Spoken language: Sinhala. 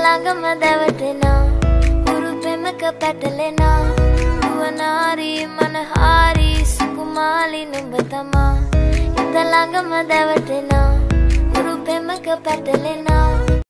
ළඟම දැවටෙනා උරු පෙමක පැටලෙනා නුවනාරි මනහාරි සුකුමාලි නුඹ තමා හිත ළඟම දැවටෙනා උරු පෙමක පැටලෙනා